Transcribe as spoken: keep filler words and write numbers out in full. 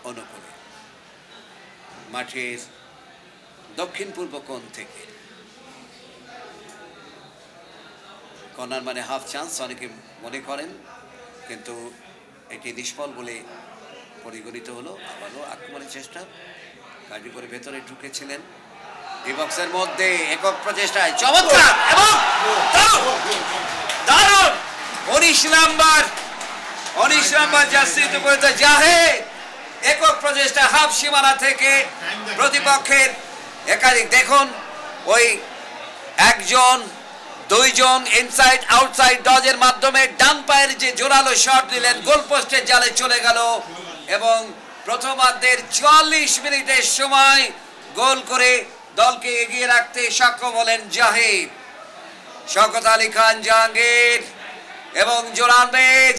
অনুকূলে। মাঠের দক্ষিণ পূর্ব কোণ থেকে কর্নার মানে হাফ চান্স অনেকে মনে করেন, কিন্তু এটি নিষ্ফল বলে পরিগণিত হলো। আবারও আক্রমণের চেষ্টা, কার্যকরী ভেতরে ঢুকেছিলেন ডিবক্সের মধ্যে একক প্রচেষ্টায় চমৎকার এবং দারুণ উনিশ নাম্বার উনিশ নাম্বার জার্সিতে পরিহিত জাহেদ একক প্রচেষ্টা হাফ সীমানা থেকে প্রতিপক্ষের একাধিক, দেখুন ওই একজন দুইজন ইনসাইড আউটসাইড ডজের মাধ্যমে ডান পায়ের যে জোরালো শট দিলেন গোল পোস্টের জালে চলে গেল এবং প্রথমার্ধের চুয়াল্লিশ মিনিটের সময় গোল করে দলকে এগিয়ে রাখতে সক্ষম হলেন জাহিদ। শওকত আলী খান জাহাঙ্গীর এবং জোরান